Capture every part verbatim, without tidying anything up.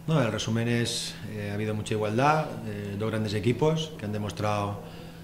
No, el resumen es, eh, ha habido mucha igualdad, eh, dos grandes equipos que han demostrado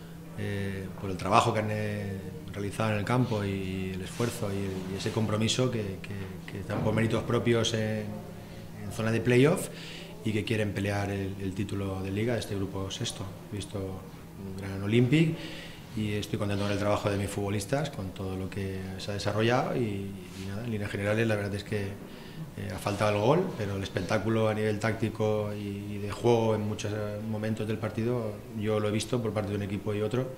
eh, por el trabajo que han eh, realizado en el campo y el esfuerzo y, y ese compromiso que, que, que están por méritos propios en, en zona de playoff y que quieren pelear el, el título de liga de este grupo sexto. He visto un gran Olympic y estoy contento con el trabajo de mis futbolistas, con todo lo que se ha desarrollado y, y nada, en líneas generales la verdad es que eh, ha faltado el gol, pero el espectáculo a nivel táctico y, y de juego en muchos momentos del partido yo lo he visto por parte de un equipo y otro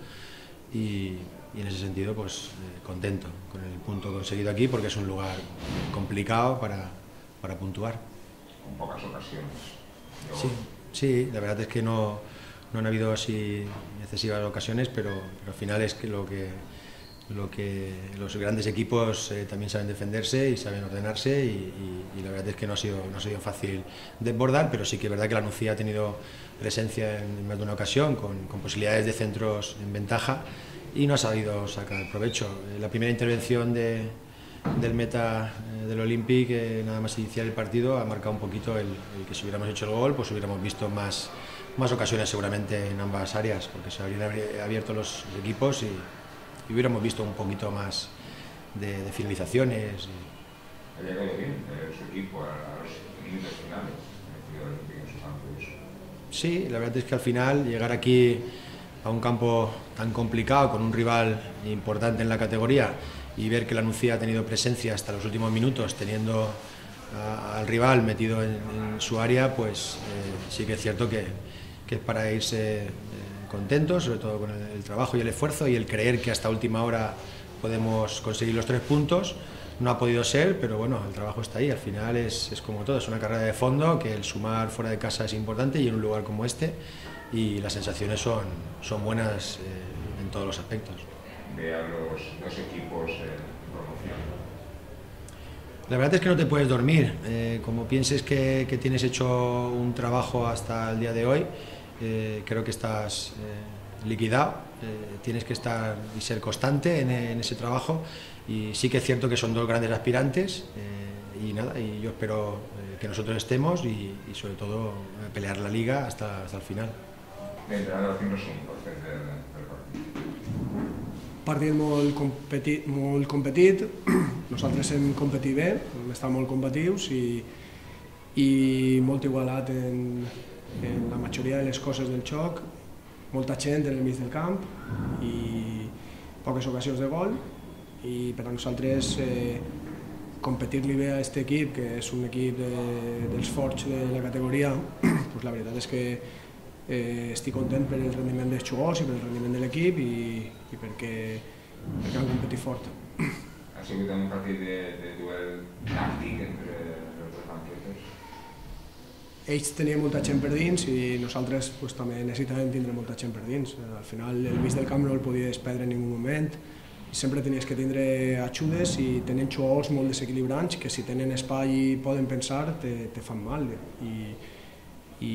y, y en ese sentido pues eh, contento con el punto conseguido aquí porque es un lugar complicado para, para puntuar. Con pocas ocasiones. Yo... Sí, sí, la verdad es que no, no han habido así excesivas ocasiones, pero, pero al final es que lo que, lo que los grandes equipos eh, también saben defenderse y saben ordenarse y, y, y la verdad es que no ha sido, no ha sido fácil desbordar, pero sí que es verdad que la Nucía ha tenido presencia en más de una ocasión con, con posibilidades de centros en ventaja y no ha sabido sacar provecho. La primera intervención de, del meta eh, del Olympic, eh, nada más iniciar el partido, ha marcado un poquito el, el que si hubiéramos hecho el gol, pues hubiéramos visto más, más ocasiones seguramente en ambas áreas, porque se habrían abierto los equipos y, y hubiéramos visto un poquito más de, de finalizaciones. Ha llegado bien eh, su equipo a, a los minutos finales, en su campo. Sí, la verdad es que al final llegar aquí a un campo tan complicado, con un rival importante en la categoría, y ver que la Nucía ha tenido presencia hasta los últimos minutos, teniendo a, al rival metido en, en su área, pues eh, sí que es cierto que, que es para irse eh, contentos, sobre todo con el, el trabajo y el esfuerzo y el creer que hasta última hora podemos conseguir los tres puntos. No ha podido ser, pero bueno, el trabajo está ahí, al final es, es como todo, es una carrera de fondo, que el sumar fuera de casa es importante y en un lugar como este, y las sensaciones son, son buenas eh, en todos los aspectos. Ve a los dos equipos en promoción. La verdad es que no te puedes dormir, eh, como pienses que, que tienes hecho un trabajo hasta el día de hoy, eh, creo que estás eh, liquidado, eh, tienes que estar y ser constante en, en ese trabajo y sí que es cierto que son dos grandes aspirantes eh, y nada, y yo espero eh, que nosotros estemos y, y sobre todo eh, pelear la liga hasta, hasta el final. D'entrada, quin resum pots fer del, del partit? Partit molt competit, molt competit, nosaltres hem competit bé, hem estat molt combatius i, i molt igualat en, en la majoria de les coses del xoc, molta gent en el mig del camp i poques ocasions de gol i per a nosaltres eh, competir-li bé a aquest equip, que és un equip de, dels forts de la categoria, pues la veritat és que Eh, estic content per el rendiment dels jugadors i per el rendiment de l'equip i, i perquè, perquè han competit fort. Ha sigut un partit de, de duel tàctic entre els dos banquetes? Ells tenien molta gent per dins i nosaltres pues, també necessitàvem tindre molta gent per dins. Al final el mig del camp no el podies perdre en ningú moment i sempre tenies que tindre ajudes i tenen jugadors molt desequilibrants que si tenen espai i poden pensar te, te fan mal i, i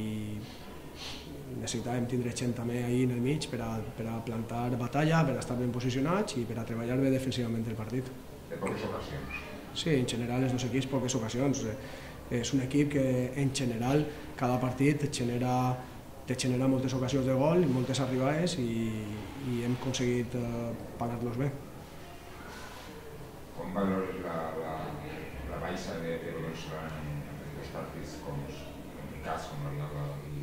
necessitàvem tindre gent també ahí en el mig per a, per a plantar batalla, per a estar ben posicionats i per a treballar bé defensivament el partit. De poques ocasions? Sí, en general els dos equips poques ocasions. És un equip que en general cada partit et genera, te genera moltes ocasions de gol i moltes arribades i, i hem aconseguit uh, parar-los bé. Com valores la, la, la baixa de Pedro Solana en, en els partits com complicats com la Liga i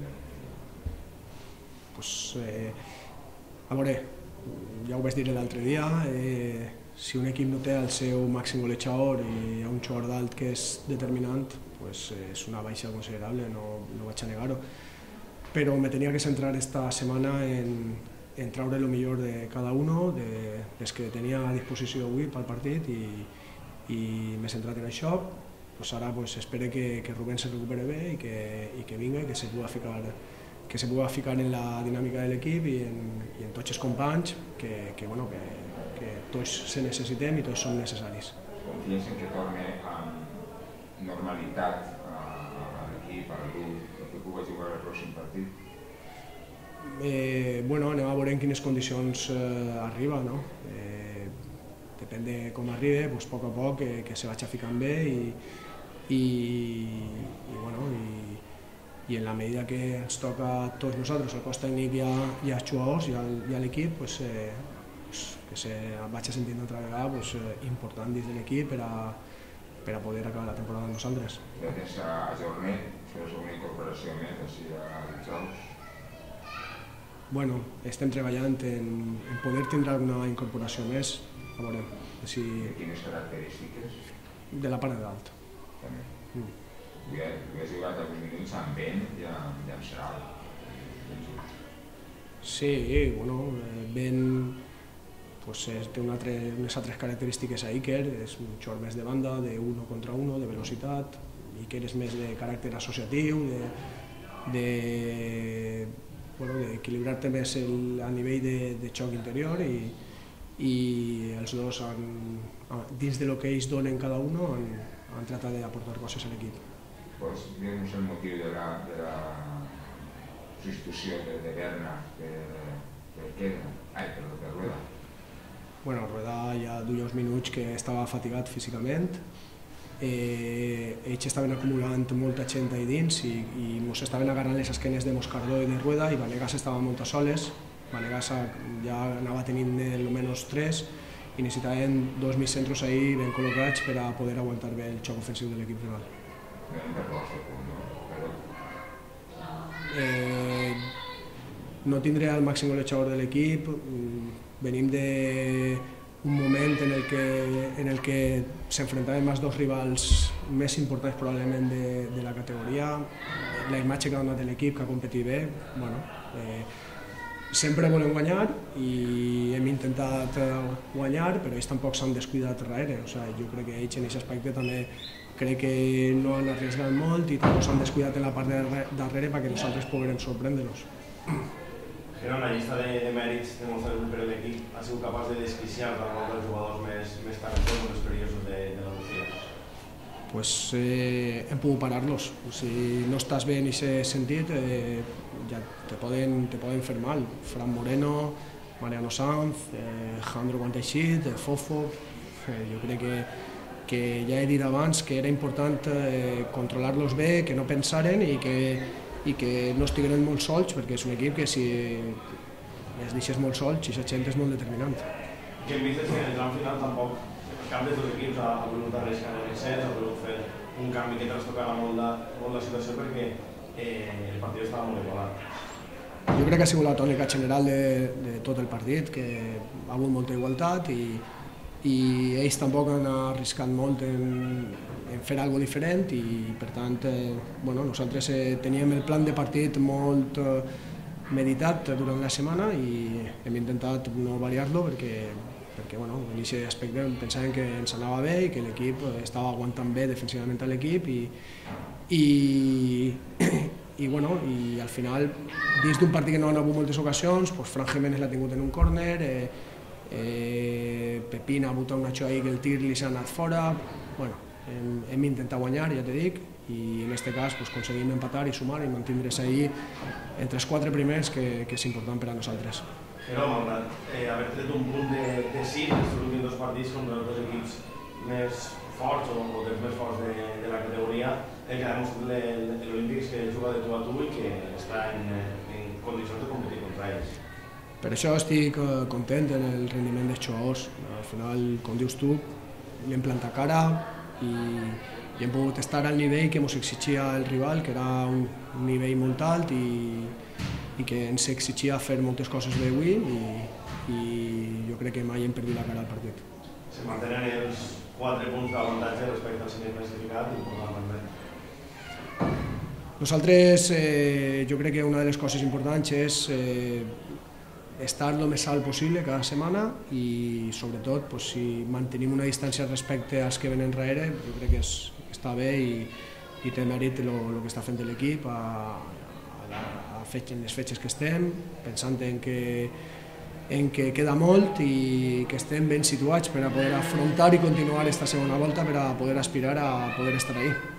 Pues, eh, a veure, ja ho vaig dir l'altre dia, eh, si un equip no té el seu màxim golejador i hi ha un jugador d'alt que és determinant, pues, eh, és una baixa considerable, no, no vaig a negar-ho. Però me tenia que centrar esta setmana en, en traure el millor de cada uno, de, des que tenia a disposició avui pel partit i, i m'he centrat en això. Pues ara pues, espero que, que Rubén se recupere bé i que, i que vinga i que se pugui ficar que se pugui ficar en la dinàmica de l'equip i, i en tots els companys, que, que, bueno, que, que tots se necessitem i tots som necessaris. Confies en que torni amb normalitat a, a l'equip, a l'equip, que pugui jugar el pròxim partit? Eh, bueno, anem a veure en quines condicions eh, arriba, no? Eh, depèn de com arribi, pues, a poc a poc que, que se vagi ficant bé i, i, i, bueno, i, i en la medida que ens toca a tots nosaltres, el cos tècnic i, a, i als jugadors i, al, i a l'equip, pues, eh, pues, que se vaig a sentir altra vegada pues, eh, important dins de l'equip per a, per a poder acabar la temporada amb nosaltres. Gràcies a Jornet, fes una incorporació més així a dijous. Bueno, estem treballant en, en poder tindre alguna incorporació més, a veure, si... De quines característiques? De la part de dalt. També. Mm. Avui has jugat alguns minuts amb Ben i amb, i amb Seral. Sí, bueno, Ben pues, té una altre, unes altres característiques a Iker, és un xor més de banda, de uno contra uno, de velocitat. Iker és més de caràcter associatiu, de... de bueno, d'equilibrar-te més el, a nivell de, de xoc interior i, i els dos han, dins de lo que ells donen cada un han, han tratat d'aportar coses a l'equip. Pues digue'ns el motiu de la, de la substitució de, de Berna, de, de queda, ai, perdó, de Rueda. Bueno, Rueda ja duia uns minuts que estava fatigat físicament. Eh, ells estaven acumulant molta gent ahí dins i, i ens estaven agarrant les esquenes de Moscardó i de Rueda i Vanegas estava molt a soles. Vanegas ja anava tenint almenys tres i necessitaven dos mitjans ahí ben col·locats per a poder aguantar bé el xoc ofensiu de l'equip rival. Eh, no tindré el màxim golejador de l'equip, venim de un moment en el que, en el que s'enfrontaven els dos rivals més importants probablement de, de la categoria, la imatge que ha donat l'equip, que ha competit bé, bueno, eh, sempre volem guanyar i hem intentat guanyar, però ells tampoc s'han descuidat darrere, o sigui, jo crec que ells en aquest aspecte també crec que no han arriesgat molt i tampoc s'han descuidat en la part de darrere perquè nosaltres poguem sorprendre-los. Però la llista de, de mèrits demostrats per l'equip ha sigut capaç de desquiciar alguns dels jugadors més, més talentosos, més perillosos de, de la Lucía. Pues eh, hem pogut parar-los. Si no estàs bé en aquest sentit, eh, ja te poden, te poden fer mal. Fran Moreno, Mariano Sanz, eh, Jandro Guanteixit, eh, Fofo... Eh, jo crec que, que ja he dit abans que era important eh, controlar-los bé, que no pensaren i que i que no estigueren molt sols, perquè és un equip que si es deixes molt sols, aquesta gent és molt determinant. Que hem vist que en el tram final tampoc el cap de tots els equips ha volgut arriscar en el set, ha volgut fer un canvi que trastocara molt la, molt la situació perquè eh, el partit estava molt igualat. Jo crec que ha sigut la tònica general de, de tot el partit, que ha hagut molta igualtat i, i ells tampoc han arriscat molt en, en fer alguna cosa diferent i per tant eh, bueno, nosaltres eh, teníem el plan de partit molt eh, meditat durant la setmana i hem intentat no variar-lo perquè, perquè bueno, en aquest aspecte pensàvem que ens anava bé i que l'equip estava aguantant bé defensivament a l'equip i, i, i, bueno, i al final dins d'un partit que no han hagut moltes ocasions pues Fran Jiménez l'ha tingut en un córner, eh, eh, Pepín ha botat una xoa ahí que el tir li s'ha anat fora, bueno, hem, hem intentat guanyar, ja te dic, i en aquest cas pues, aconseguim empatar i sumar i mantindre's ahí entre els quatre primers, que, que és important per a nosaltres. Però, malgrat eh, haver tret un punt de, de cinc en els últims dos partits contra els dos equips més forts o, o dels més forts de, de la categoria, el que ha demostrat l'Olímpic és que juga de tu a tu i que està en, en condicions de competir contra ells. Per això estic content en el rendiment dels jugadors. Al final, com dius tu, li hem plantat cara i, i hem pogut estar al nivell que ens exigia el rival, que era un, un nivell molt alt i, i que ens exigia fer moltes coses bé avui i, i jo crec que mai hem perdut la cara al partit. Se mantenen els quatre punts d'avantatge respecte al semi classificat i important també. Nosaltres, eh, jo crec que una de les coses importants és eh, estar el més alt possible cada setmana i sobretot pues, si mantenim una distància respecte als que venen darrere, jo crec que és, està bé i, i té mèrit el que està fent l'equip a, a, a, a fetge, en les fetges que estem, pensant en que, en que queda molt i que estem ben situats per a poder afrontar i continuar aquesta segona volta per a poder aspirar a poder estar ahí.